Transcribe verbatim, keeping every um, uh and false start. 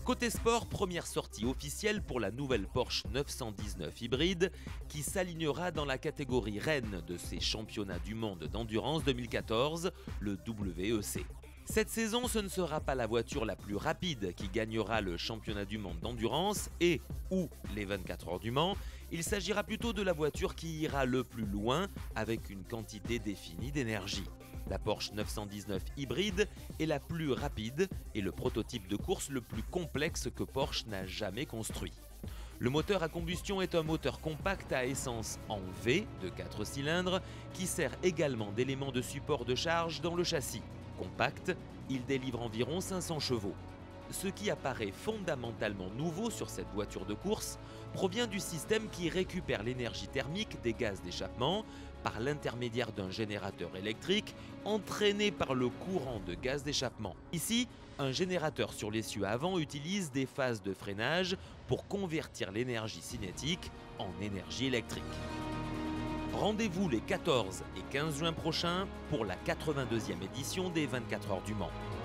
Côté sport, première sortie officielle pour la nouvelle Porsche neuf cent dix-neuf hybride qui s'alignera dans la catégorie reine de ces championnats du monde d'endurance deux mille quatorze, le W E C. Cette saison, ce ne sera pas la voiture la plus rapide qui gagnera le championnat du monde d'endurance et ou les vingt-quatre heures du Mans. Il s'agira plutôt de la voiture qui ira le plus loin avec une quantité définie d'énergie. La Porsche neuf cent dix-neuf hybride est la plus rapide et le prototype de course le plus complexe que Porsche n'a jamais construit. Le moteur à combustion est un moteur compact à essence en V de quatre cylindres qui sert également d'élément de support de charge dans le châssis. Compact, il délivre environ cinq cents chevaux. Ce qui apparaît fondamentalement nouveau sur cette voiture de course provient du système qui récupère l'énergie thermique des gaz d'échappement par l'intermédiaire d'un générateur électrique entraîné par le courant de gaz d'échappement. Ici, un générateur sur l'essieu avant utilise des phases de freinage pour convertir l'énergie cinétique en énergie électrique. Rendez-vous les quatorze et quinze juin prochains pour la quatre-vingt-deuxième édition des vingt-quatre heures du Mans.